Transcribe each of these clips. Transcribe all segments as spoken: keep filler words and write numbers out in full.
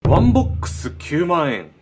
ワンボックスきゅうまんえん。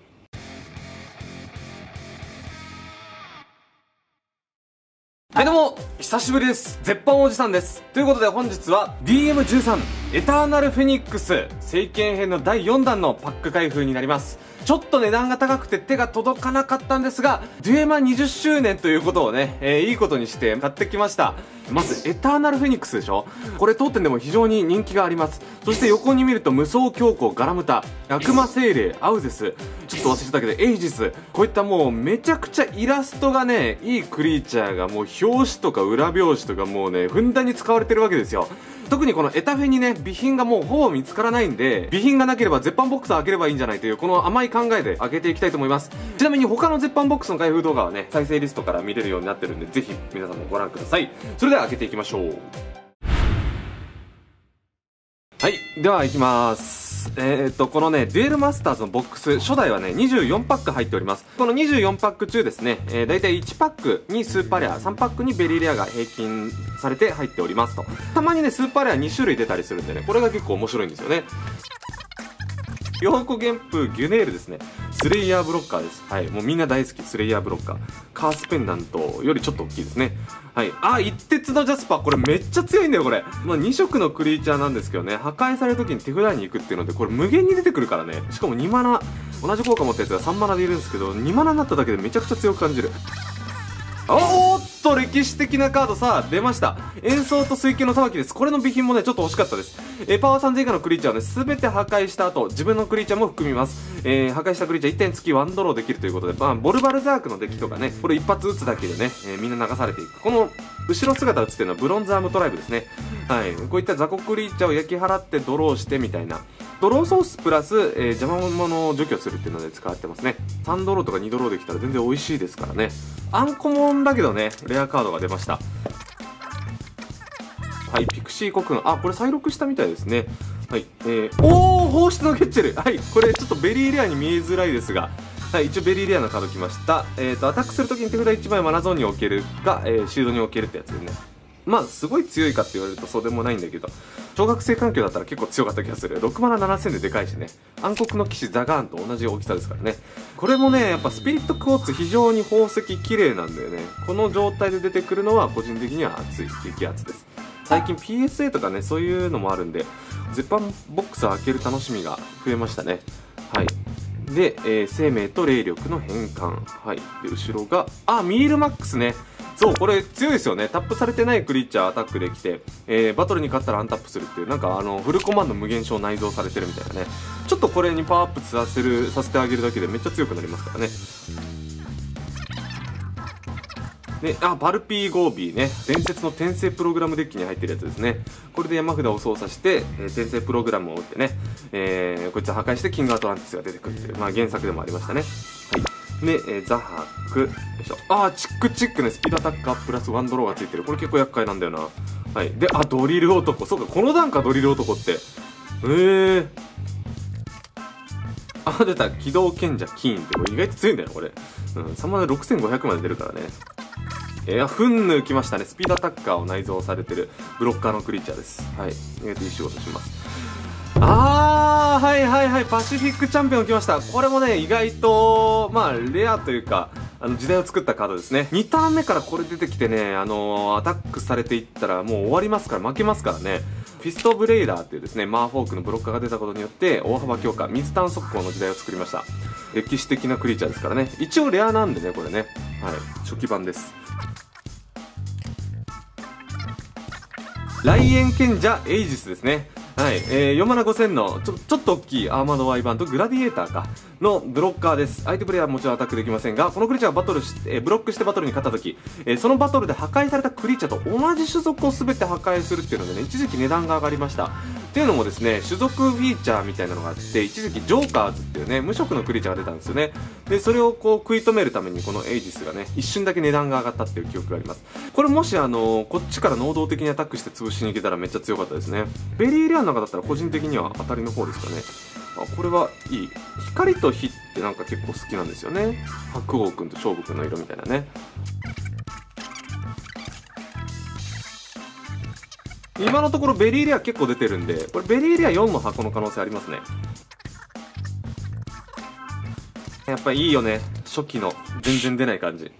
はいどうも、久しぶりです。絶版おじさんです。ということで本日は ディーエムじゅうさん エターナルフェニックス聖剣編のだいよんだんのパック開封になります。ちょっと値段が高くて手が届かなかったんですが、デュエマにじゅっしゅうねんということをね、えー、いいことにして買ってきました。まず、エターナルフェニックスでしょ。これ当店でも非常に人気があります。そして横に見ると無双強行ガラムタ、悪魔精霊、アウゼス、ちょっと忘れてたけどエイジス、こういったもうめちゃくちゃイラストがね、いいクリーチャーがもう表紙とか裏表紙とかもうね、ふんだんに使われてるわけですよ。特にこのエタフェにね、備品がもうほぼ見つからないんで、備品がなければ絶版ボックスを開ければいいんじゃないというこの甘い考えで開けていきたいと思います。ちなみに他の絶版ボックスの開封動画はね、再生リストから見れるようになってるんで、ぜひ皆さんもご覧ください。それでは開けていきましょう。はい、では行きます。えー、っとこのねデュエルマスターズのボックス初代はねにじゅうよんパック入っております。このにじゅうよんパック中ですね、えー、だいたいいちパックにスーパーレア、さんパックにベリーレアが平均されて入っておりますと。たまにねスーパーレアにしゅるい出たりするんでね、これが結構面白いんですよね。陽子元風ギュネールですね。スレイヤーブロッカーです。はい、もうみんな大好きスレイヤーブロッカー。カースペンダントよりちょっと大きいですね。はい。あ、一徹のジャスパー。これめっちゃ強いんだよ、これ。まあ、に色のクリーチャーなんですけどね、破壊される時に手札に行くっていうので、これ無限に出てくるからね。しかもにマナ、同じ効果持ったやつがさんマナでいるんですけど、にマナになっただけでめちゃくちゃ強く感じる。おーっと歴史的なカードさあ出ました。演奏と水球の裁きです。これの備品もねちょっと欲しかったです。えー、パワーさんぜん以下のクリーチャーをね全て破壊した後、自分のクリーチャーも含みます。えー、破壊したクリーチャーいってん付きワンドローできるということで、まあ、ボルバルザークのデッキとかね、これ一発撃つだけでね、えー、みんな流されていく。この後ろ姿映ってるのはブロンズアームトライブですね。はい、こういった雑魚クリーチャーを焼き払ってドローしてみたいな。ドローソースプラス、えー、邪魔者を除去するっていうので使ってますね。さんドローとかにドローできたら全然美味しいですからね。アンコモンだけどね、レアカードが出ました。はい、ピクシー国の、あ、これ再録したみたいですね。はい、えー、おー、放出のゲッチェル。はい、これちょっとベリーレアに見えづらいですが、はい、一応ベリーレアのカード来ました。えーと、アタックするときに手札いちまいマナゾーンに置けるか、えー、シールドに置けるってやつですね。まあ、すごい強いかって言われるとそうでもないんだけど、小学生環境だったら結構強かった気がする。ろくマナななせんででかいしね。暗黒の騎士ザガーンと同じ大きさですからね。これもね、やっぱスピリットクォーツ非常に宝石綺麗なんだよね。この状態で出てくるのは個人的には熱い、激熱です。最近 ピーエスエー とかね、そういうのもあるんで、絶版ボックスを開ける楽しみが増えましたね。はい。で、えー、生命と霊力の変換。はい。で、後ろが、あ、ミールマックスね。そう、これ強いですよね。タップされてないクリーチャーアタックできて、えー、バトルに勝ったらアンタップするっていう、なんかあの、フルコマンド無限小内蔵されてるみたいなね。ちょっとこれにパワーアップさせる、させてあげるだけでめっちゃ強くなりますからね。で、あ、パルピーゴービーね。伝説の転生プログラムデッキに入ってるやつですね。これで山札を操作して、えー、転生プログラムを打ってね、えー、こいつを破壊してキングアトランティスが出てくるっていう、まあ原作でもありましたね。はい。で、えー、ザハク、よいしょ。あー、チックチックね、スピードアタッカープラスワンドローがついてる。これ結構厄介なんだよな。はい。で、あ、ドリル男。そうか、この段か、ドリル男って。えー。あ、出た。機動賢者キーンって、これ意外と強いんだよ、これ。うん、さんマナろくせんごひゃくまで出るからね。えー、フンヌ来ましたね。スピードアタッカーを内蔵されてるブロッカーのクリーチャーです。はい。意外といい仕事します。あー、はいはいはい、パシフィックチャンピオン来ました。これもね、意外と、まあ、レアというか、あの、時代を作ったカードですね。にターン目からこれ出てきてね、あのー、アタックされていったらもう終わりますから、負けますからね。フィストブレイダーっていうですね、マーフォークのブロッカーが出たことによって、大幅強化、水炭速攻の時代を作りました。歴史的なクリーチャーですからね。一応レアなんでね、これね。はい。初期版です。雷炎賢者エイジスですね。はい、えー、よんマナごせんのちょちょっと大きいアーマードワイバンとグラディエーターかのブロッカーです。相手プレイヤーはもちろんアタックできませんが、このクリーチャーがバトルして、えー、ブロックしてバトルに勝った時、えー、そのバトルで破壊されたクリーチャーと同じ種族を全て破壊するっていうのでね、一時期値段が上がりました。っていうのもですね、種族フィーチャーみたいなのがあって、一時期ジョーカーズっていうね、無色のクリーチャーが出たんですよね。で、それをこう食い止めるためにこのエイジスがね、一瞬だけ値段が上がったっていう記憶があります。これもしあのー、こっちから能動的にアタックして潰しに行けたらめっちゃ強かったですね。ベリーレアの中だったら個人的には当たりの方ですかね。あ、これはいい。光と火ってなんか結構好きなんですよね。白王くんと勝負くんの色みたいなね。今のところベリーレア結構出てるんで、これベリーレアよんの箱の可能性ありますね。 やっぱりいいよね、初期の全然出ない感じ。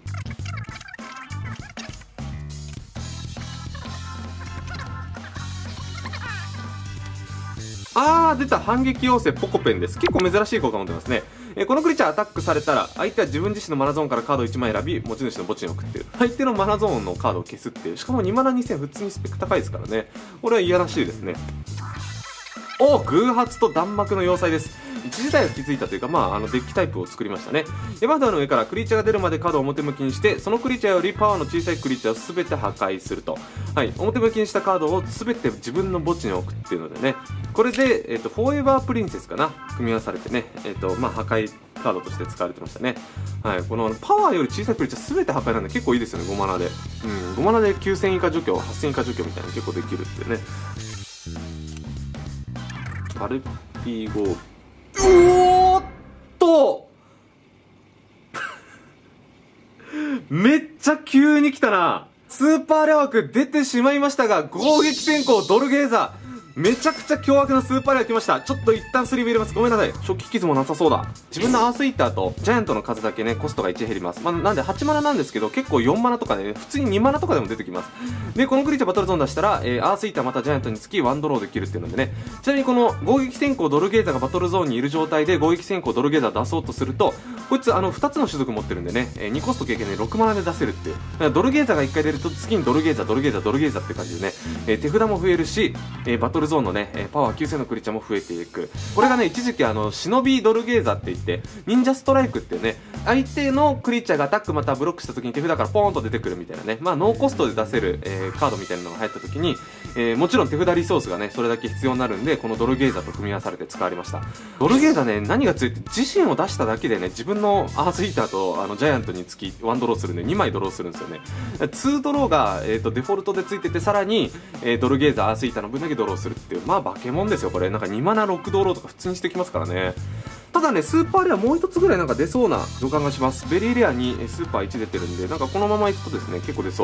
あー、出た、反撃妖精ポコペンです。結構珍しい効果持ってますね。えーこのクリーチャーアタックされたら、相手は自分自身のマナゾーンからカードいちまい選び、持ち主の墓地に送っている。相手のマナゾーンのカードを消すっていう。しかもにマナにせん、普通にスペック高いですからね。これはいやらしいですね。お、偶発と弾幕の要塞です。一時代を築いたというか、まあ、あのデッキタイプを作りましたね。エバーダーの上からクリーチャーが出るまでカードを表向きにして、そのクリーチャーよりパワーの小さいクリーチャーを全て破壊すると。はい、表向きにしたカードを全て自分の墓地に置くっていうのでね、これで、えっと、フォーエバープリンセスかな、組み合わされてね、えっと、まあ、破壊カードとして使われてましたね。はい、このパワーより小さいクリーチャー全て破壊なんで結構いいですよね、ごマナで。うん、ごマナできゅうせん以下除去、はっせん以下除去みたいなの結構できるっていうね。アルピーゴー、おーっとめっちゃ急に来たな。スーパーレア枠出てしまいましたが、攻撃先行ドルゲーザー、めちゃくちゃ凶悪なスーパーレア来ました。ちょっと一旦スリーブ入れます。ごめんなさい、初期傷もなさそうだ。自分のアースイーターとジャイアントの数だけね、コストがいち減ります。まあ、なんではちマナなんですけど、結構よんマナとかね、普通ににマナとかでも出てきます。で、このクリーチャーバトルゾーン出したら、えー、アースイーターまたジャイアントにつきワンドローできるっていうのでね。ちなみにこの攻撃先行ドルゲーザーがバトルゾーンにいる状態で攻撃先行ドルゲーザー出そうとすると、こいつあのふたつの種族持ってるんでね、えー、にコスト経験でろくマナで出せるっていう。だからドルゲーザーがいっかい出ると次にドルゲーザードルゲーザードルゲーザーって感じでね、えー、手札も増えるし、えー、バトルゾーンのね、えー、パワーきゅうせんのクリーチャーも増えていく。これがね、一時期あの忍びドルゲーザーって言って、忍者ストライクってね、相手のクリーチャーがアタックまたブロックした時に手札からポーンと出てくるみたいなね、まあノーコストで出せる、えー、カードみたいなのが入った時に、えー、もちろん手札リソースがねそれだけ必要になるんで、このドルゲーザーと組み合わされて使われました。ドルゲーザーね、何が強いって自身を出しただけでね、自分のアースヒーターとあのジャイアントにつきワンドローするんでにまいドローするんですよね。にドローが、えー、とデフォルトでついてて、さらに、えー、ドルゲーザーアースヒーターの分だけドローするっていう、まあ化け物ですよこれ。なんかにマナろくドローとか普通にしてきますからね。ただね、スーパーレアもう一つぐらいなんか出そうな予感がします。ベリーレアにスーパーいち出てるんで、なんかこのままいくとですね結構出そう。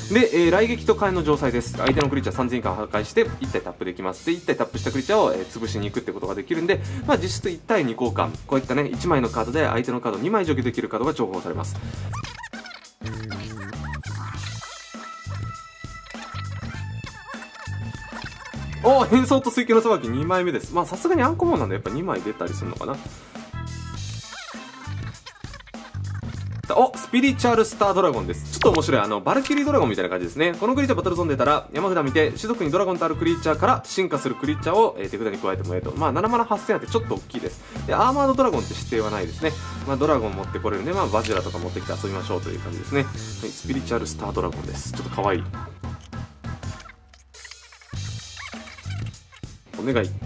で、えー、雷撃と火炎の城塞です。相手のクリーチャーさんぜん以下を破壊していち体タップできます。でいち体タップしたクリーチャーを、えー、潰しに行くってことができるんで、まあ実質いち対に交換、こういったねいちまいのカードで相手のカードにまい除去できるカードが重宝されます。おー、変装と水球のさばきにまいめです。まあさすがにアンコモンなんでやっぱにまい出たりするのかな。お、スピリチュアルスタードラゴンです。ちょっと面白い、あのバルキリードラゴンみたいな感じですね。このクリーチャーバトルゾーン出たら山札見て種族にドラゴンとあるクリーチャーから進化するクリーチャーを、えー、手札に加えてもらえると、まあななマナはっせんあってちょっと大きいです。でアーマードドラゴンって指定はないですね。まあドラゴン持ってこれるんで、まあバジュラとか持ってきて遊びましょうという感じですね。はい、スピリチュアルスタードラゴンです。ちょっと可愛い。お願い。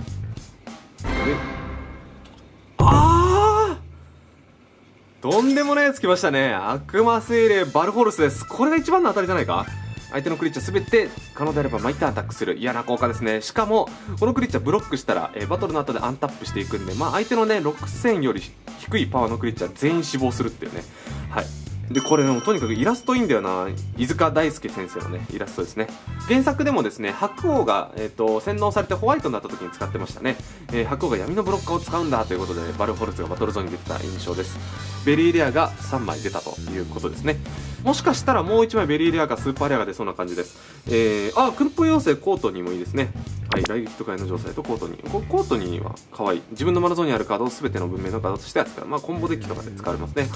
ああ、とんでもないやつ来ましたね。悪魔精霊バルホルスです。これが一番の当たりじゃないか。相手のクリーチャーすべて可能であれば毎ターンアタックする嫌な効果ですね。しかもこのクリーチャーブロックしたら、えー、バトルの後でアンタップしていくんで、まあ相手のねろくせんより低いパワーのクリーチャー全員死亡するっていうね。はい。でこれね、もうとにかくイラストいいんだよな。飯塚大輔先生のねイラストですね。原作でもですね、白王が、えー、と洗脳されてホワイトになった時に使ってましたね。えー、白王が闇のブロッカーを使うんだということで、バルフォルスがバトルゾーンに出てた印象です。ベリーレアがさんまい出たということですね。もしかしたらもういちまいベリーレアかスーパーレアが出そうな感じです。えー、あ、クルッポ妖精コートニーもいいですね。はい、雷撃と火炎の城塞とコートニー。コートニーは可愛い。自分のマナゾーンにあるカードを全ての文明のカードとして扱う。まあコンボデッキとかで使われますね。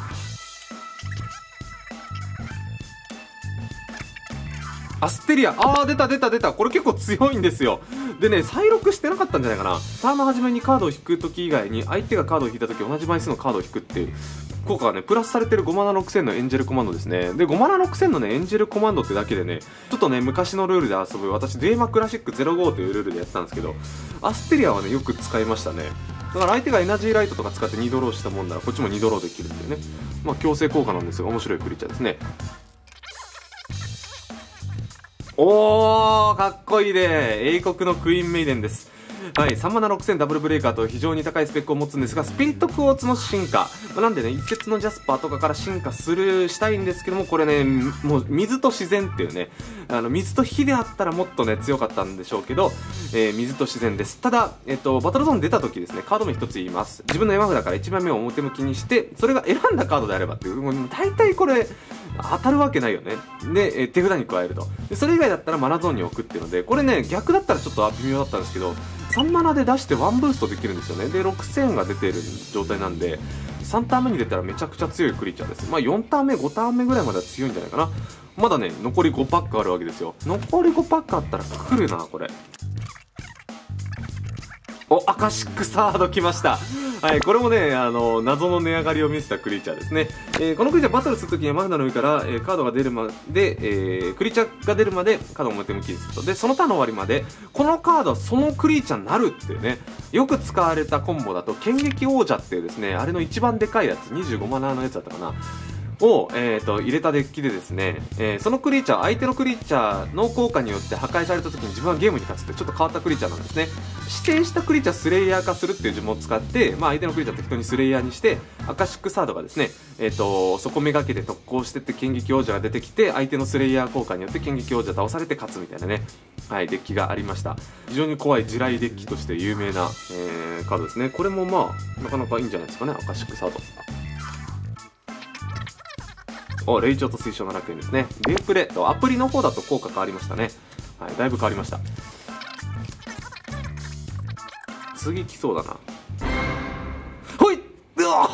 アステリア、あー出た出た出た。これ結構強いんですよ。でね、再録してなかったんじゃないかな。ターンの初めにカードを引くとき以外に相手がカードを引いたとき同じ枚数のカードを引くっていう効果がねプラスされてるごマナろくせんのエンジェルコマンドですね。でごマナろくせんのねエンジェルコマンドってだけでね、ちょっとね昔のルールで遊ぶ、私デーマクラシックゼロごというルールでやってたんですけど、アステリアはねよく使いましたね。だから相手がエナジーライトとか使ってにドローしたもんならこっちもにドローできるっていうね、まあ強制効果なんですが面白いクリーチャーですね。おー、かっこいいね。英国のクイーンメイデンです。 はい、さんマナろくせんダブルブレイカーと非常に高いスペックを持つんですが、スピリットクォーツの進化、まあ、なんでね、一徹のジャスパーとかから進化するしたいんですけども、これね、もう水と自然っていうね、あの水と火であったらもっとね強かったんでしょうけど、えー、水と自然です。ただ、えっと、バトルゾーン出た時ですね、カード名一つ言います。自分の山札からいちまいめを表向きにして、それが選んだカードであればっていう、もう大体これ当たるわけないよね。で、えー、手札に加えると。でそれ以外だったらマナゾーンに置くっていうので、これね逆だったらちょっと微妙だったんですけど、さんマナで出してワンブーストできるんですよね。でろくせんが出てる状態なんで、さんターン目に出たらめちゃくちゃ強いクリーチャーです。まあよんターン目ごターン目ぐらいまでは強いんじゃないかな。まだね残りごパックあるわけですよ。残りごパックあったら来るなこれ。お、アカシックサード来ました。はい、これもね、あの、謎の値上がりを見せたクリーチャーですね。えー、このクリーチャーバトルするときにはマフナの上から、えー、カードが出るまで、えー、クリーチャーが出るまでカードを表向きにすると。で、そのターンの終わりまで、このカードはそのクリーチャーになるっていうね、よく使われたコンボだと、剣撃王者っていうですね、あれの一番でかいやつ、にじゅうごマナーのやつだったかな。を、えー、と入れたデッキでですね、えー、そのクリーチャー、相手のクリーチャーの効果によって破壊された時に自分はゲームに勝つってちょっと変わったクリーチャーなんですね。指定したクリーチャースレイヤー化するっていう呪文を使って、まあ、相手のクリーチャー適当にスレイヤーにして、アカシックサードがですね、えー、とそこめがけて特攻してって剣撃王者が出てきて、相手のスレイヤー効果によって剣撃王者倒されて勝つみたいなね、はい、デッキがありました。非常に怖い地雷デッキとして有名な、えー、カードですね。これもまあなかなかいいんじゃないですかね、アカシックサード。お、霊長と推奨ななひゃくえんですね。ゲープレとアプリの方だと効果変わりましたね。はい、だいぶ変わりました。次来そうだな。ほいっ、うわ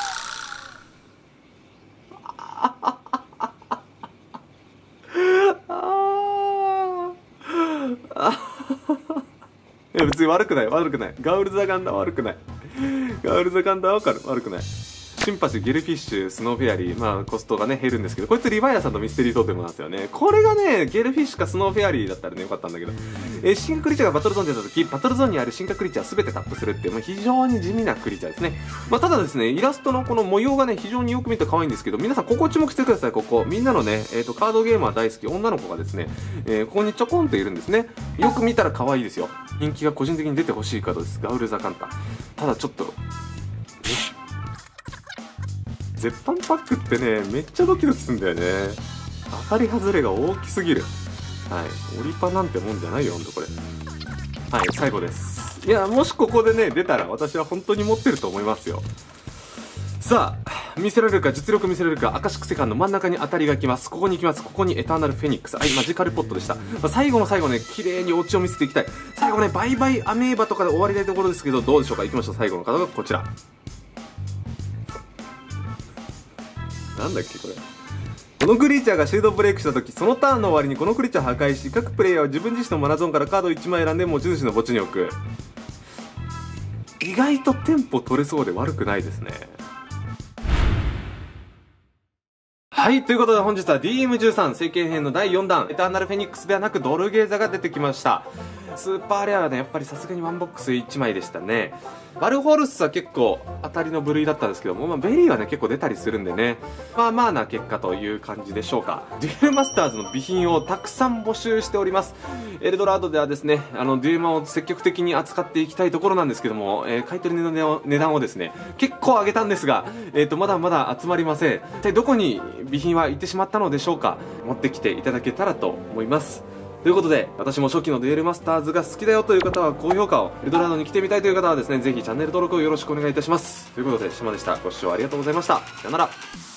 いや別に悪くない悪くない。ガウルザガンダー悪くない。ガウルザガンダーわかる、悪くない。シンパシー、ゲルフィッシュ、スノーフェアリー、まあコストがね減るんですけど、こいつリヴァイアさんとミステリートーテムなんですよね。これがねゲルフィッシュかスノーフェアリーだったらねよかったんだけど、えー、進化クリーチャーがバトルゾーンに出た時、バトルゾーンにある進化クリーチャーすべてタップするっていう、まあ、非常に地味なクリーチャーですね。まあ、ただですねイラストのこの模様がね非常によく見て可愛いんですけど、皆さんここ注目してください。ここみんなのね、えー、とカードゲーマー大好き女の子がですね、えー、ここにちょこんといるんですね。よく見たら可愛いですよ。人気が個人的に出てほしいカードです。ガウルザカンタ。ただちょっと絶版パックってねめっちゃドキドキするんだよね。当たり外れが大きすぎる。はい、オリパなんてもんじゃないよほんとこれ。はい、最後です。いやもしここでね出たら私は本当に持ってると思いますよ。さあ見せられるか、実力見せられるか。アカシックセカンド真ん中に当たりがきます。ここに行きます。ここにエターナルフェニックス、はい、マジカルポットでした。まあ、最後の最後ね綺麗にオチを見せていきたい。最後ねバイバイアメーバとかで終わりたいところですけど、どうでしょうか。いきましょう。最後のカードがこちら。なんだっけこれ。このクリーチャーがシールドブレイクした時、そのターンの終わりにこのクリーチャーを破壊し、各プレイヤーは自分自身のマナゾーンからカードをいちまい選んで持ち主の墓地に置く。意外とテンポ取れそうで悪くないですね。はい、ということで本日は ディーエムじゅうさん 聖剣編のだいよんだん、エターナルフェニックスではなくドルゲーザが出てきました。スーパーレアはねやっぱりさすがにワンボックスいちまいでしたね。バルホルスは結構当たりの部類だったんですけども、まあ、ベリーはね結構出たりするんでね、まあまあな結果という感じでしょうか。デュエルマスターズの備品をたくさん募集しております。エルドラードではですねあのデュエマを積極的に扱っていきたいところなんですけども、えー、買い取りの値段をですね結構上げたんですが、えー、とまだまだ集まりません。一体どこに備品は行ってしまったのでしょうか。持ってきていただけたらと思います。ということで、私も初期のデュエルマスターズが好きだよという方は高評価を、エルドラードに来てみたいという方はですねぜひチャンネル登録をよろしくお願いいたします。ということで、島でした。ご視聴ありがとうございました。さよなら。